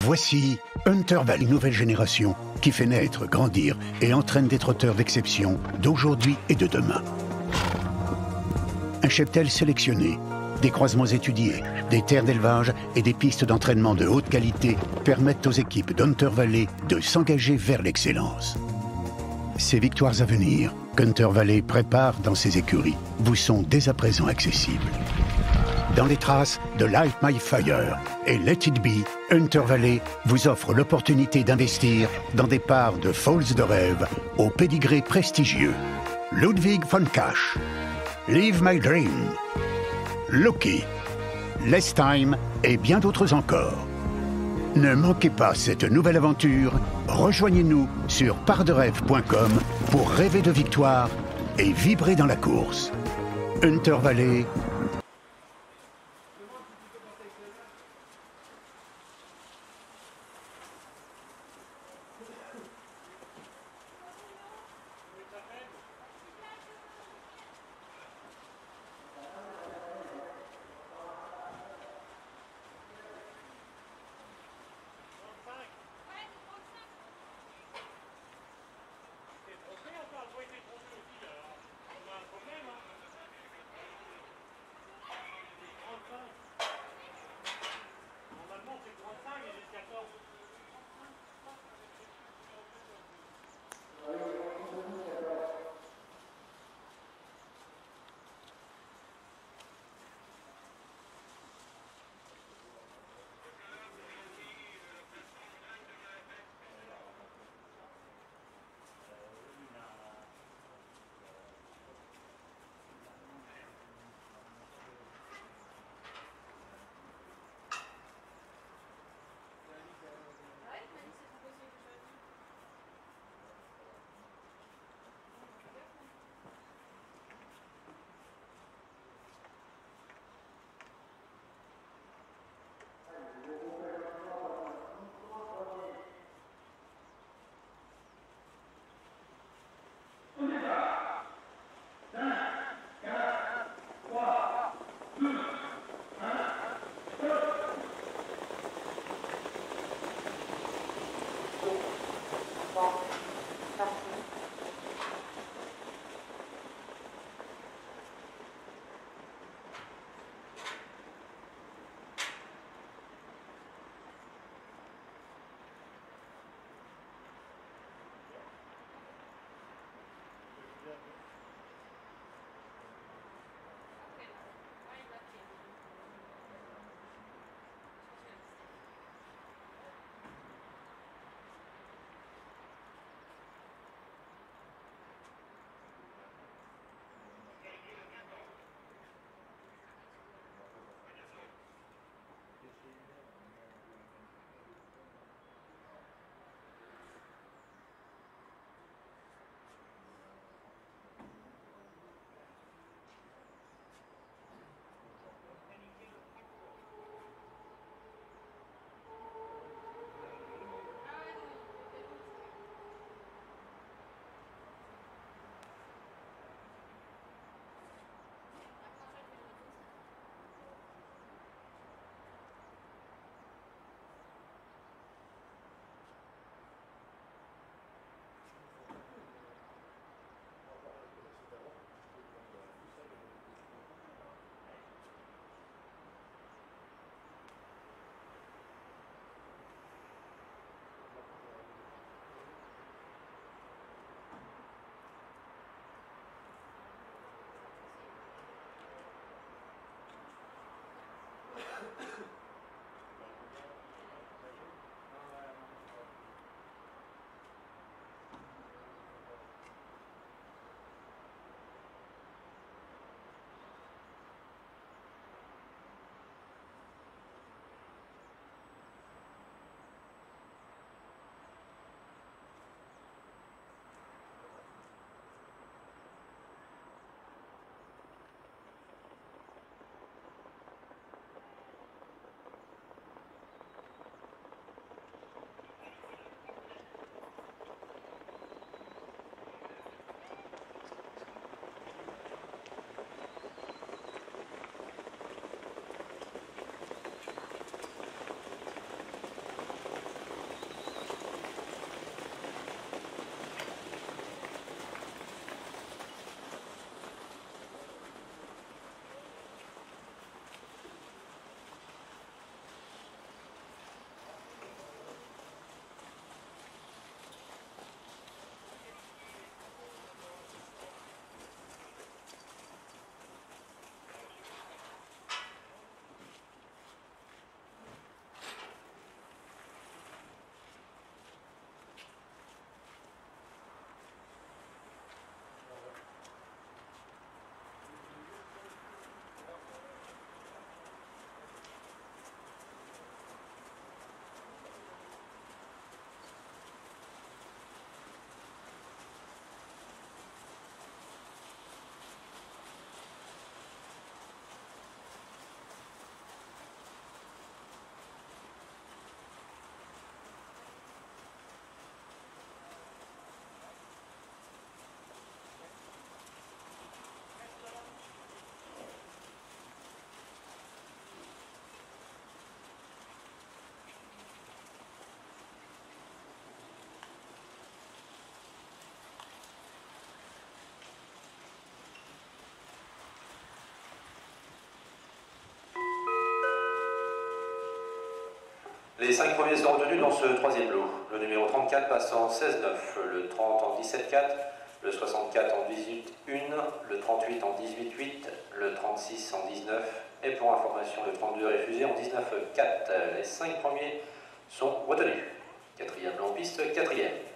Voici Hunter Valley, nouvelle génération, qui fait naître, grandir et entraîne des trotteurs d'exception d'aujourd'hui et de demain. Un cheptel sélectionné, des croisements étudiés, des terres d'élevage et des pistes d'entraînement de haute qualité permettent aux équipes d'Hunter Valley de s'engager vers l'excellence. Ces victoires à venir qu'Hunter Valley prépare dans ses écuries vous sont dès à présent accessibles. Dans les traces de Light My Fire et Let It Be, Hunter Valley vous offre l'opportunité d'investir dans des parts de Falls de rêve au pédigré prestigieux. Ludwig von Kasch, Live My Dream, Loki, Less Time et bien d'autres encore. Ne manquez pas cette nouvelle aventure. Rejoignez-nous sur partsderêve.com pour rêver de victoire et vibrer dans la course. Hunter Valley. Les 5 premiers sont retenus dans ce troisième lot. Le numéro 34 passe en 16-9, le 30 en 17-4, le 64 en 18-1, le 38 en 18-8, le 36 en 19 et pour information le 32 est refusé en 19-4. Les 5 premiers sont retenus. Quatrième long piste, quatrième.